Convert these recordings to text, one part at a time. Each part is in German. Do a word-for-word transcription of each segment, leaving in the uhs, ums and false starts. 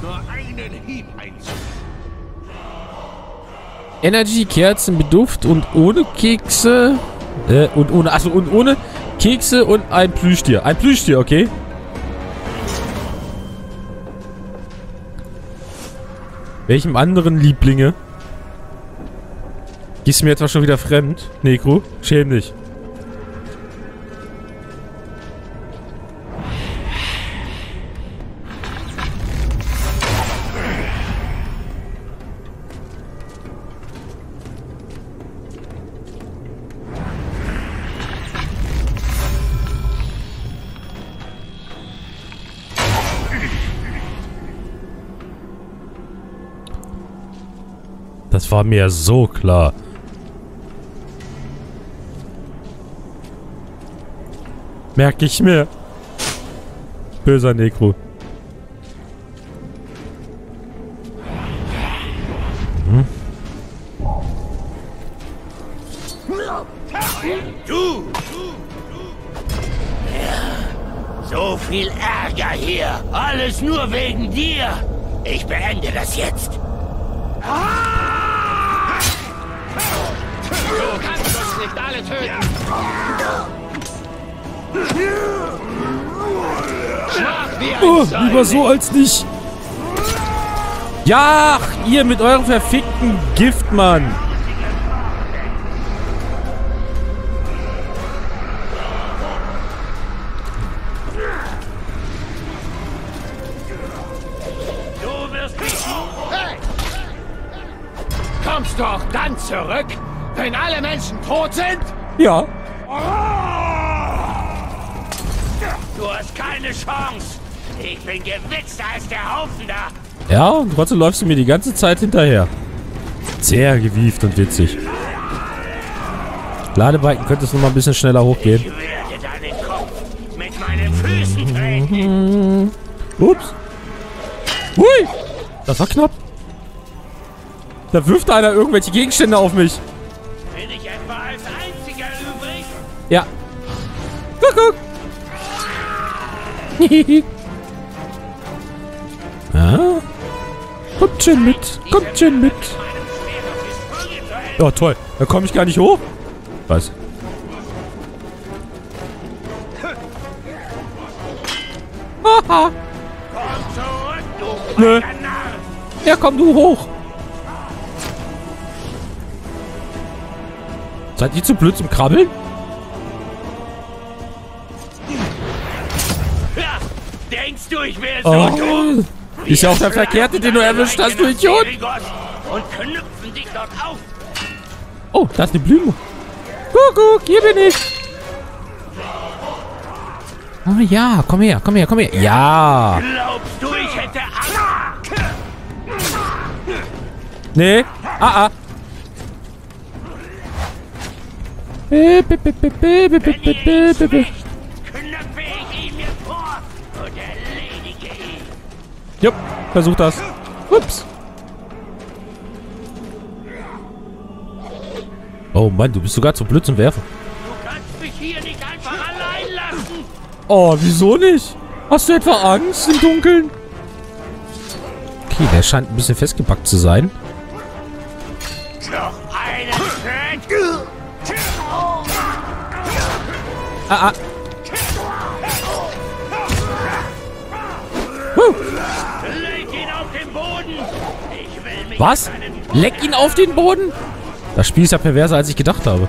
nur einen Hieb einzunehmen. Energy, Kerzen mit Duft und ohne Kekse. Äh, und ohne, achso, und ohne Kekse und ein Plüschtier. Ein Plüschtier, okay. Welchem anderen Lieblinge? Gehst du mir etwa schon wieder fremd, Nekro? Schäm dich. Das war mir so klar. Merke ich mir. Böser Nekro. Mhm. Du! So viel Ärger hier. Alles nur wegen dir. Ich beende das jetzt. Du kannst uns nicht alle töten. Schwach wie ein Oh, Säugling. lieber so als nicht. Ja, ihr mit eurem verfickten Gift, Mann. Du wirst mich... Hey! Kommst doch dann zurück, wenn alle Menschen tot sind? Ja. Du hast keine Chance. Ich bin gewitzter als der Haufen da. Ja, und trotzdem läufst du mir die ganze Zeit hinterher. Sehr gewieft und witzig. Ladebalken könnte es noch mal ein bisschen schneller hochgehen. Ich werde deinen Kopf mit meinen Füßen treten. Ups. Hui. Das war knapp. Da wirft einer irgendwelche Gegenstände auf mich. Bin ich etwa als einziger übrig? Ja. Guck, guck. Ah. Kommt schon mit. Kommt schon mit. Ja, toll. Da komme ich gar nicht hoch. Was? Haha. Komm zurück, du Nö. kleiner Narr. Ja, komm du hoch. Seid ihr zu blöd zum Krabbeln? Ja, denkst du, ich wäre so Oh. dumm? Ist ja auch der Verkehrte, den du erwischt hast, du Idiot. Und knüpfen dich dort auf. Oh, da ist eine Blume. Kuckuck, hier bin ich. Oh ja, komm her, komm her, komm her. Ja. Glaubst du, ich hätte Angst? Nee. Ah, ah. Äh, bi, bi, bi, bi, bi, bi, Wenn bi, ihr ihn bi, bi. schwächt, knüpfe ich ihn mir vor und erledige ihn. Jupp, versuch das. Ups. Oh Mann, du bist sogar zu blöd zum Werfen. Du kannst mich hier nicht einfach allein lassen. Oh, wieso nicht? Hast du etwa Angst im Dunkeln? Okay, der scheint ein bisschen festgepackt zu sein. Noch einen Schritt. Ah, ah. Huh. Leg ihn auf den Boden. Ich will mich Was? an seinen Leck ihn auf den Boden? Das Spiel ist ja perverser, als ich gedacht habe.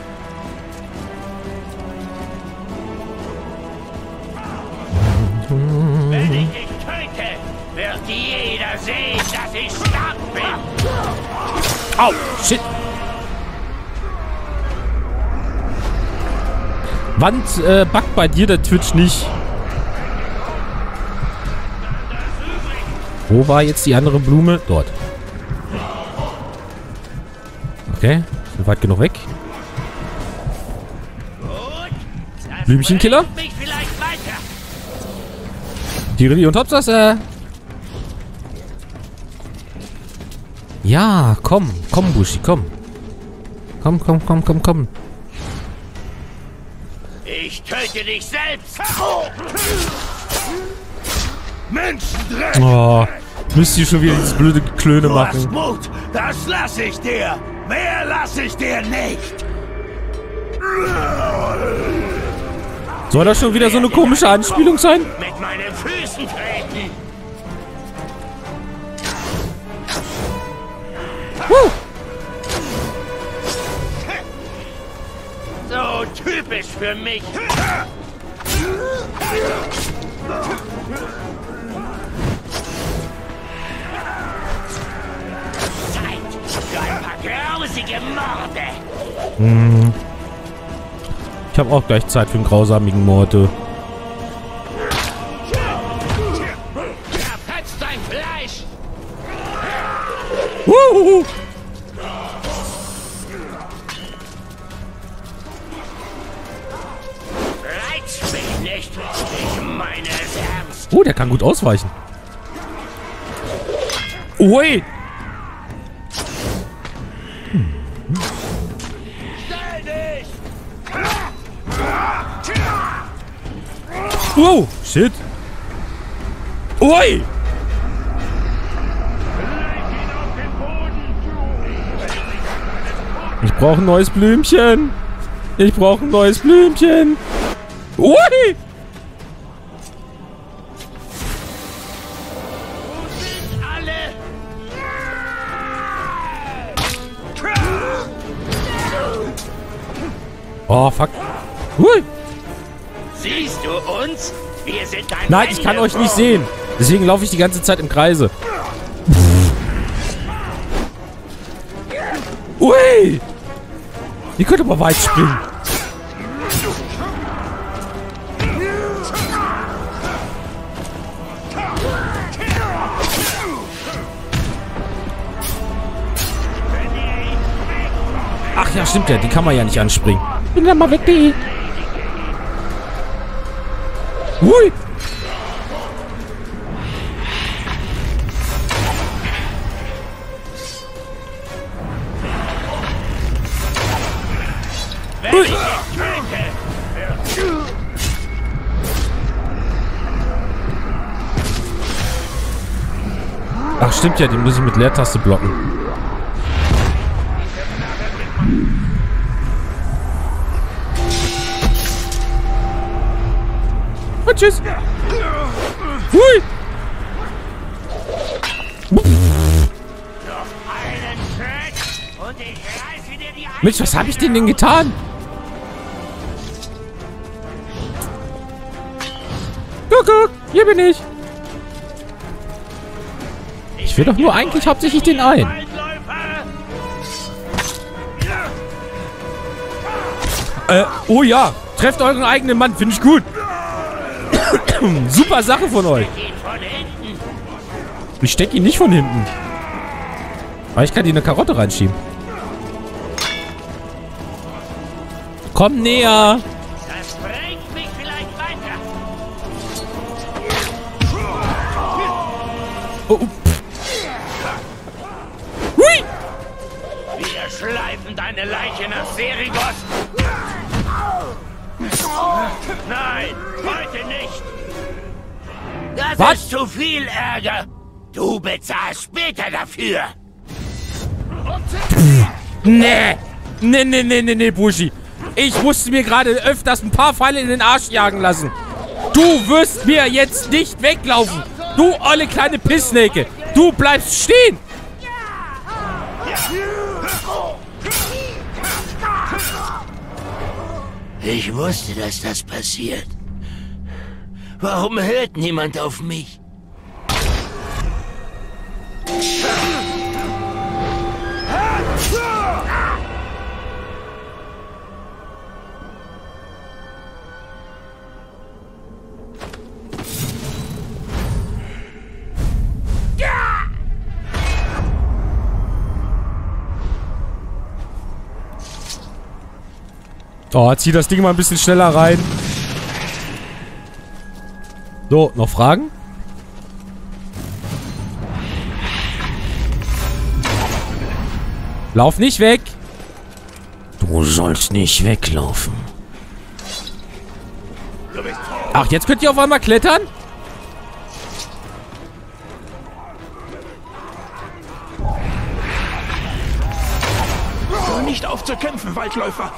Wenn ich dich töte, wird jeder sehen, dass ich stark bin. Au, shit. Wand äh, backt bei dir der Twitch nicht. Wo war jetzt die andere Blume? Dort. Okay, sind weit genug weg. Gut, das Blümchenkiller? bringt mich vielleicht weiter. Tirili und Hopsas, ja, komm. Komm, Bushi, komm. Komm, komm, komm, komm, komm. Ich töte dich selbst. Menschendreck. Oh, Müsst ihr schon wieder dieses blöde Klöne Du hast machen. Mut, das lass ich dir. Mehr lass ich dir nicht. Soll das schon wieder so eine komische Anspielung sein? Mit meinen Füßen treten. Woo! So typisch für mich. Zeit für ein paar grausige Morde. Hm. Ich habe auch gleich Zeit für einen grausamigen Mord. Zerfetzt dein Fleisch. Wuhu. Reiz mich nicht. Ich meine es ernst. Oh, der kann gut ausweichen. Ui. Stell dich. Wow, shit. Ui. Ich brauche ein neues Blümchen. Ich brauche ein neues Blümchen. Ui. Alle. Oh, fuck. Ui. Siehst du uns? Wir sind dein Nein, ich kann euch nicht sehen. Deswegen laufe ich die ganze Zeit im Kreise. Ui. Ihr könnt aber weit springen. Ach ja, stimmt ja. Die kann man ja nicht anspringen. Bin dann mal weg, die. Ui. Ui. Ach, stimmt ja. Die muss ich mit Leertaste blocken. Und tschüss. Hui. Mensch, was habe ich denn denn getan? Guck, guck, hier bin ich. Ich will doch nur eigentlich hauptsächlich den einen. Äh, oh ja. Trefft euren eigenen Mann, finde ich gut. Super Sache von euch. Ich stecke ihn nicht von hinten. Aber ich kann dir eine Karotte reinschieben. Komm näher. Das bringt mich vielleicht weiter. Oh, oh. Hui. Wir schleifen deine Leiche nach Serigos. Nein, heute nicht. Das Was? ist zu viel Ärger. Du bezahlst später dafür. Nee. Nee, nee, nee, nee, nee, Bushi. Ich musste mir gerade öfters ein paar Pfeile in den Arsch jagen lassen. Du wirst mir jetzt nicht weglaufen. Du olle kleine Pissnäcke. Du bleibst stehen. Ich wusste, dass das passiert. Warum hört niemand auf mich? Oh, zieh das Ding mal ein bisschen schneller rein. So, noch Fragen? Lauf nicht weg. Du sollst nicht weglaufen. Ach, jetzt könnt ihr auf einmal klettern? auf zu kämpfen, Waldläufer!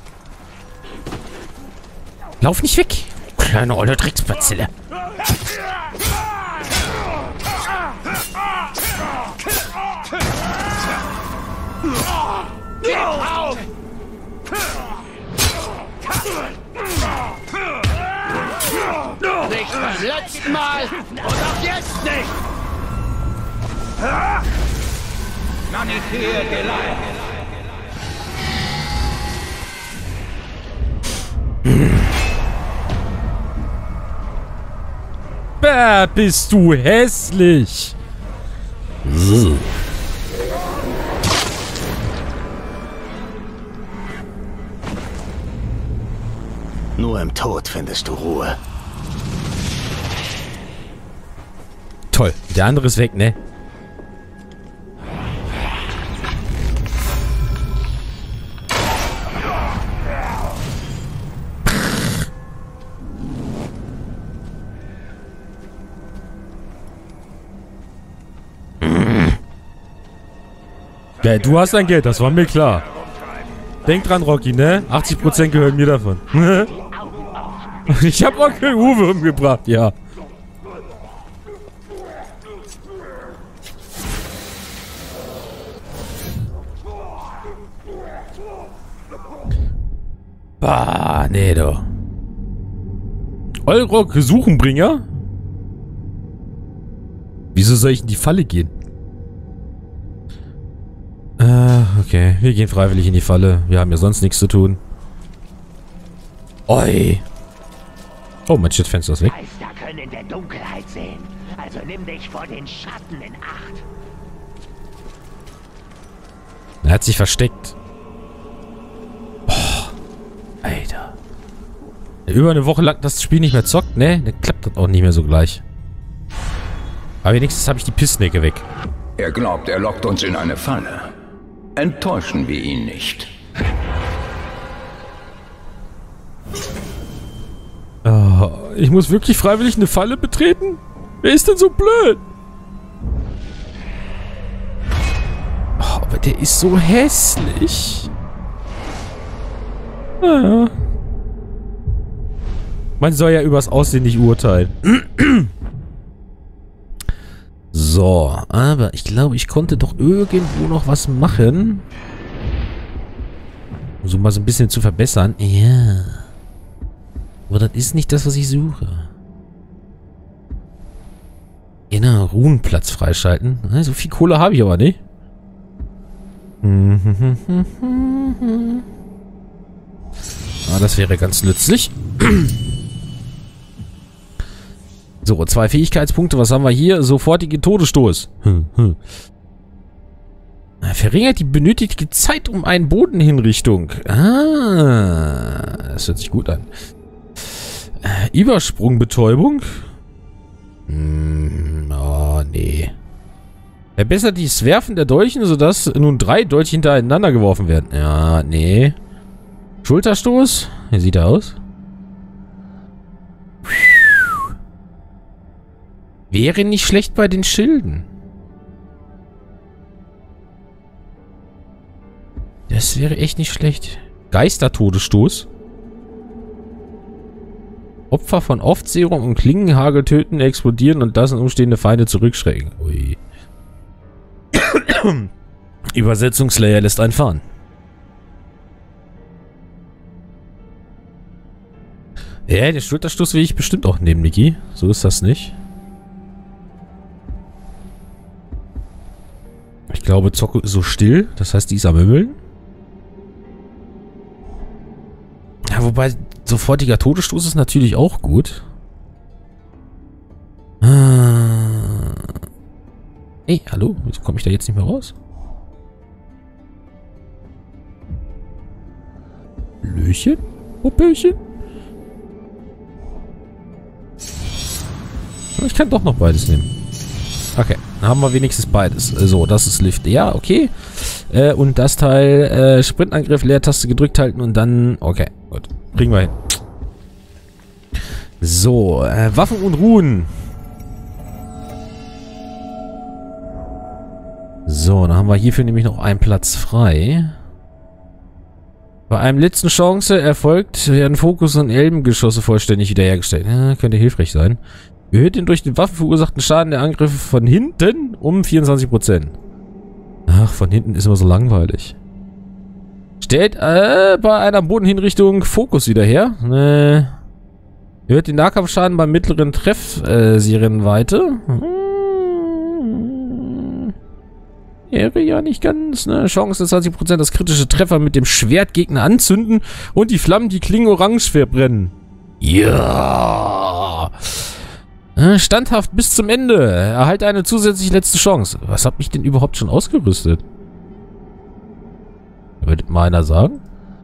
Lauf nicht weg, kleine olle Drecksbazille. Gib auf! Nicht beim letzten Mal und auch jetzt nicht! Manikier geleitet! Bäh, bist du hässlich. So. Nur im Tod findest du Ruhe. Toll. Der andere ist weg, ne? Ja, du hast dein Geld, das war mir klar. Denk dran, Rocky, ne? achtzig Prozent gehören mir davon. Ich hab Onkel Uwe umgebracht, ja. Bah, nee, doch. Olrock Suchenbringer? Wieso soll ich in die Falle gehen? Äh, okay. Wir gehen freiwillig in die Falle. Wir haben ja sonst nichts zu tun. Oi. Oh, mein Shitfenster ist weg. Geister können in der Dunkelheit sehen. Also nimm dich vor den Schatten in Acht. Er hat sich versteckt. Oh, Alter. Über eine Woche lang das Spiel nicht mehr zockt, ne? Dann klappt das auch nicht mehr so gleich. Aber wenigstens habe ich die Pissnecke weg. Er glaubt, er lockt uns in eine Falle. Enttäuschen wir ihn nicht. Oh, ich muss wirklich freiwillig eine Falle betreten? Wer ist denn so blöd? Oh, aber der ist so hässlich. Ah. Man soll ja übers Aussehen nicht urteilen. So, aber ich glaube, ich konnte doch irgendwo noch was machen. Um so mal so ein bisschen zu verbessern. Ja. Aber das ist nicht das, was ich suche. Genau, Runenplatz freischalten. So viel Kohle habe ich aber nicht. Ah, das wäre ganz nützlich. So, zwei Fähigkeitspunkte. Was haben wir hier? Sofortige Todesstoß. Hm, hm. Verringert die benötigte Zeit um einen Bodenhinrichtung. Ah, das hört sich gut an. Äh, Übersprungbetäubung. Hm, oh, nee. Verbessert das Werfen der Dolchen, sodass nun drei Dolche hintereinander geworfen werden. Ja, nee. Schulterstoß. Wie sieht er aus? Wäre nicht schlecht bei den Schilden. Das wäre echt nicht schlecht. Geistertodesstoß. Opfer von Oftserum und Klingenhagel töten, explodieren und das in umstehende Feinde zurückschrecken. Ui. Übersetzungslayer lässt einen fahren. Ja, den Schulterstoß will ich bestimmt auch nehmen, Niki. So ist das nicht. Ich glaube, Zocco ist so still. Das heißt, die ist am Mümmeln. Ja, wobei sofortiger Todesstoß ist natürlich auch gut. Ah. Ey, hallo? Wieso komme ich da jetzt nicht mehr raus? Löchen? Popöchen? Ich kann doch noch beides nehmen. Okay, dann haben wir wenigstens beides. So, das ist Lift. Ja, okay. Äh, und das Teil, äh, Sprintangriff, Leertaste gedrückt halten und dann... Okay, gut. Kriegen wir hin. So, äh, Waffen und Ruhen. So, dann haben wir hierfür nämlich noch einen Platz frei. Bei einem letzten Chance erfolgt, werden Fokus- und Elbengeschosse vollständig wiederhergestellt. Ja, könnte hilfreich sein. Erhöht den durch den Waffen verursachten Schaden der Angriffe von hinten um vierundzwanzig Prozent. Ach, von hinten ist immer so langweilig. Stellt äh, bei einer Bodenhinrichtung Fokus wieder her. Äh, erhöht den Nahkampfschaden beim mittleren Treffserienweite. Hm. Wäre ja nicht ganz, ne? Chance zwanzig Prozent, dass kritische Treffer mit dem Schwert Gegner anzünden und die Flammen die Klingen orange verbrennen. Ja. Äh, standhaft bis zum Ende. Erhalte eine zusätzliche letzte Chance. Was hat mich denn überhaupt schon ausgerüstet? Würde mal einer sagen?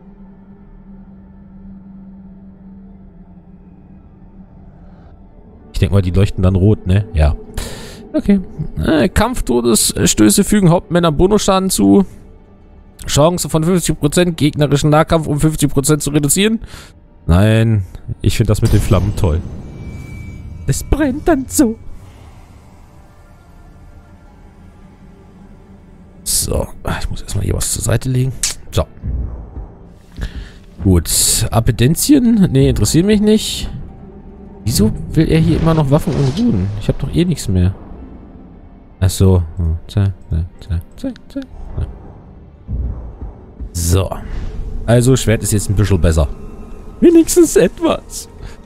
Ich denke mal, die leuchten dann rot, ne? Ja. Okay. Äh, Kampftodesstöße fügen Hauptmänner Bonusschaden zu. Chance von fünfzig Prozent, gegnerischen Nahkampf um fünfzig Prozent zu reduzieren. Nein, ich finde das mit den Flammen toll. Es brennt dann so. So, ich muss erstmal hier was zur Seite legen. So. Gut. Appetenzien? Ne, interessiert mich nicht. Wieso will er hier immer noch Waffen und Ruden? Ich habe doch eh nichts mehr. Achso. So. Also, Schwert ist jetzt ein bisschen besser. Wenigstens etwas.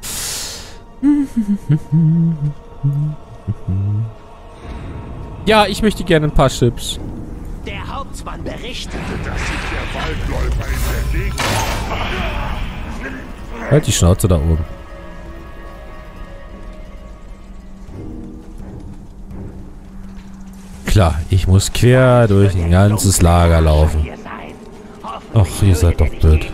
Ja, ich möchte gerne ein paar Chips. Der Hauptmann berichtete, dass sich der Waldläufer in der Gegend... Halt die Schnauze da oben. Klar, ich muss quer durch ein ganzes Lager laufen. Ach, ihr seid doch blöd.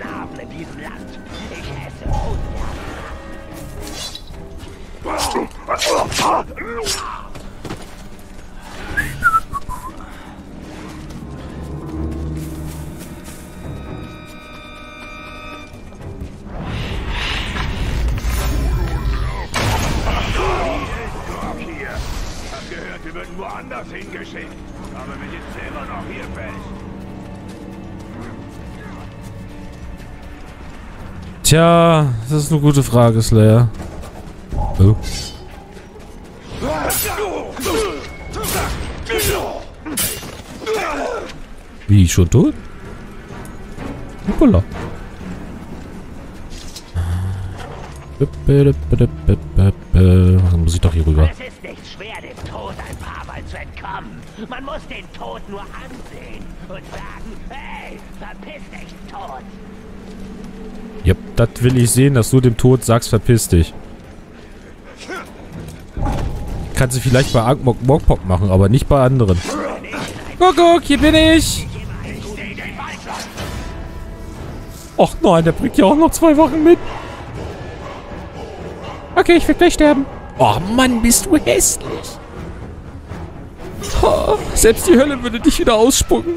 Wir würden woanders hingeschickt. Aber wir sind selber noch hier fest. Tja, das ist eine gute Frage, Slayer. Oh. Wie, schon tot? Hoppala. Dann muss ich doch hier rüber. Es ist nicht schwer, dem Tod ein paar Mal zu entkommen. Man muss den Tod nur ansehen und sagen, hey, verpiss dich, Tod. Ja, das will ich sehen, dass du dem Tod sagst, verpiss dich. Kannst du vielleicht bei Angmok Mokpok machen, aber nicht bei anderen. Guck, guck, hier bin ich! Och nein, der bringt ja auch noch zwei Wochen mit. Okay, ich will gleich sterben. Oh Mann, bist du hässlich. Oh, selbst die Hölle würde dich wieder ausspucken.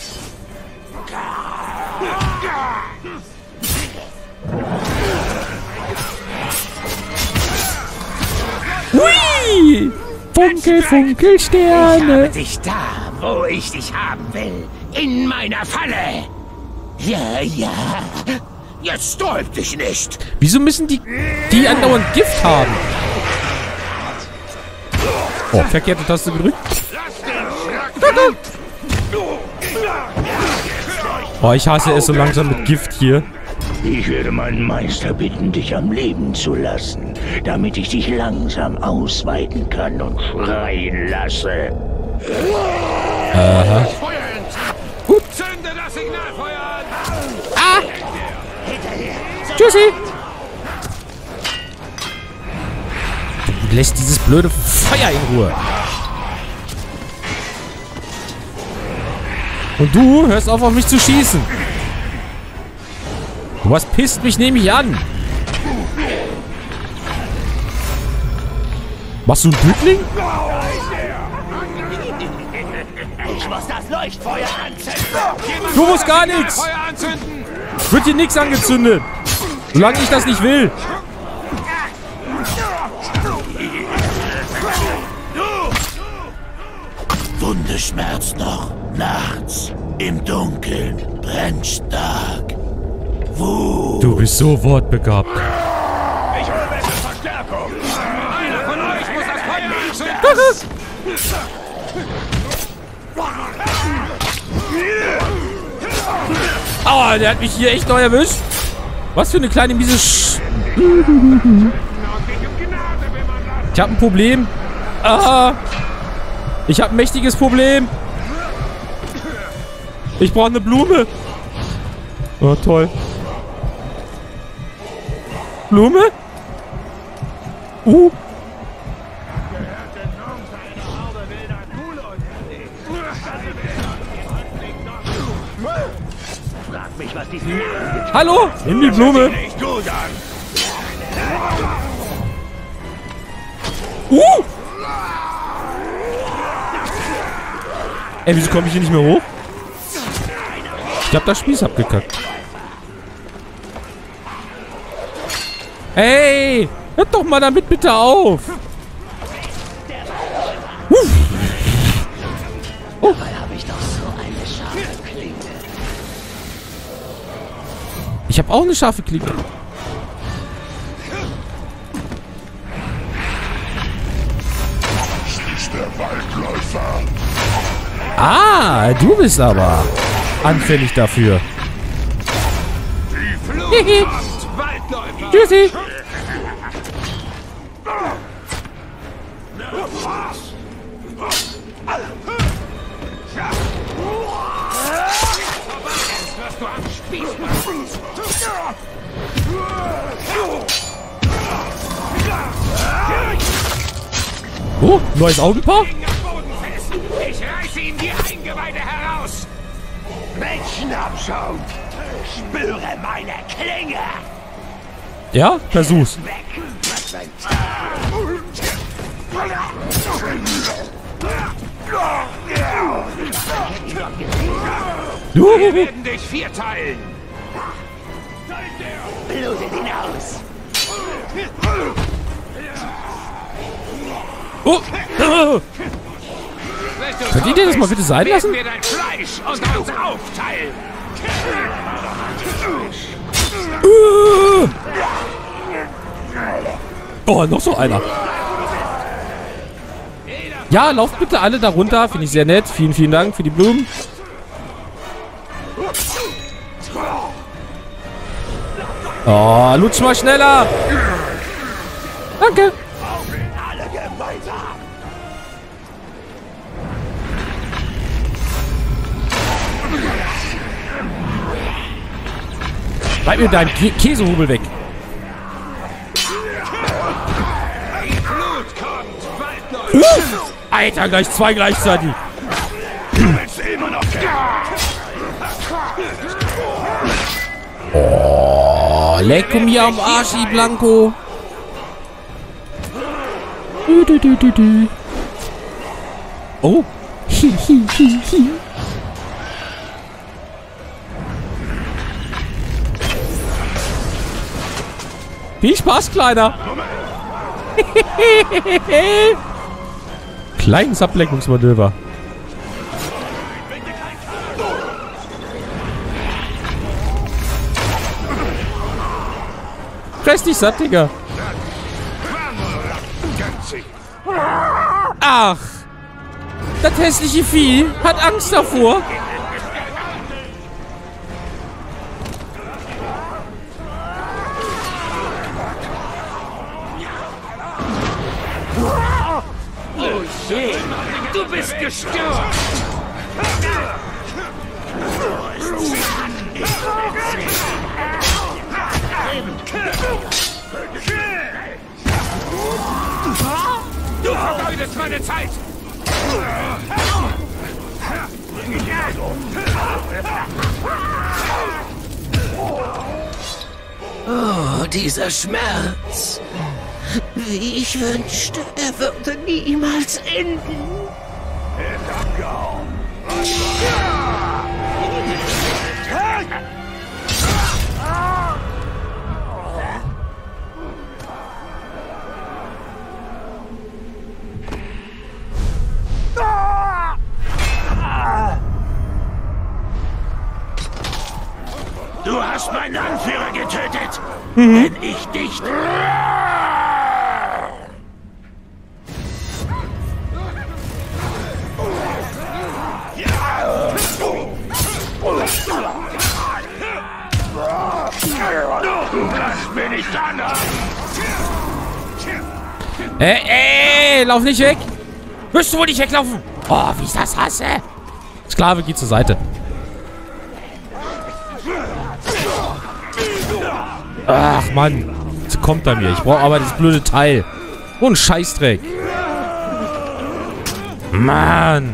Hui! Funkel, Funkelsterne. Ich habe dich da, wo ich dich haben will. In meiner Falle. Ja, ja. Jetzt sträub dich nicht. Wieso müssen die, die andauernd Gift haben? Oh, verkehrte Taste gedrückt. Oh, ich hasse es so langsam mit Gift hier. Ich werde meinen Meister bitten, dich am Leben zu lassen, damit ich dich langsam ausweiten kann und schreien lasse. Aha. Gut. Zünde das Signalfeuer an! Ah! Tschüssi! Du lässt dieses blöde Feuer in Ruhe. Und du hörst auf, auf mich zu schießen. Was pisst mich nämlich an? Machst du einen Blütling? Ich muss das Leuchtfeuer anzünden. Du musst gar nichts. Wird hier nichts angezündet. Solange ich das nicht will. Wunde schmerzt noch. Nachts. Im Dunkeln. Brennt stark. Du bist so wortbegabt. Ich hole besser Verstärkung. Einer von euch muss das Feuer anzünden. Aua, der hat mich hier echt neu erwischt. Was für eine kleine miese Sch... Ich habe ein Problem. Aha. Ich habe ein mächtiges Problem. Ich brauche eine Blume. Oh, toll. Blume? Uh. Frag mich, was diesen Narren getan Hallo? Nimm die Blume. Nicht gut an. Uh! Ey, wieso komme ich hier nicht mehr hoch? Ich hab das Spieß abgekackt. Hey! Hört doch mal damit bitte auf! Uh. Oh. Ich habe auch eine scharfe Klinge. Ah, du bist aber anfällig dafür. Hihi. Waldläufer. Tschüssi. Wirst du am Spieß. Oh, neues Augenpaar? Ich reiße ihm die Eingeweide heraus. Menschenabschaum! Spüre meine Klinge! Ja, versuch's. Weg! Was ein Du. Wir werden dich vierteilen. Blutet ihn aus! Oh. Könnt ihr das mal bitte sein lassen? Wir dein Fleisch und uns aufteilen. Uh. Oh, noch so einer. Ja, lauft bitte alle da runter. Finde ich sehr nett. Vielen, vielen Dank für die Blumen. Oh, lutsch mal schneller. Danke. Alle gemeinsam! Bleib mir deinen Kä Käsehubel weg. Blut kommt. Waldläufer. Alter, gleich zwei gleichzeitig. Du willst immer noch kämpfen. Oh, leck mir am Arschi, Blanco. Du, du, du, du, du. Oh. Hi, hi, hi, hi. Viel Spaß, Kleiner. Kleines Ablenkungsmanöver. Fress dich satt, Digga. Ach. Das hässliche Vieh hat Angst davor. Du bist gestört. Du vergeudest meine Zeit. Oh, dieser Schmerz. Wie ich wünschte, er würde niemals enden. Du hast hast meinen Anführer getötet. Mhm. Wenn ich dich... Lass mich nicht anhaben! Ey, ey, lauf nicht weg! Wirst du wohl nicht weglaufen? Oh, wie ich das hasse! Sklave, geh zur Seite. Ach, Mann. Jetzt kommt er mir. Ich brauche aber das blöde Teil. Oh, ein Scheißdreck. Mann.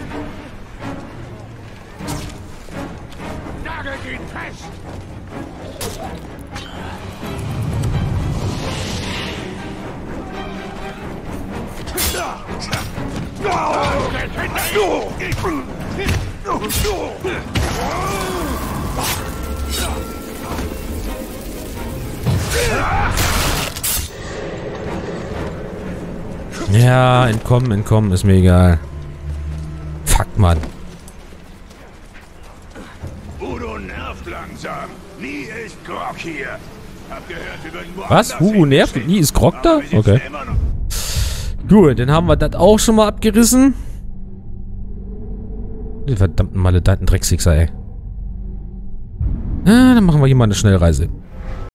Ja, entkommen, entkommen, ist mir egal. Fuck, Mann. Udo nervt langsam. Nie ist Grog hier. Hab gehört, wir würden Was? Udo nervt und nie ist Grog da? Okay. Gut, dann haben wir das auch schon mal abgerissen. Die verdammten maledeiten Drecksixer, ey. Ah, dann machen wir hier mal eine Schnellreise.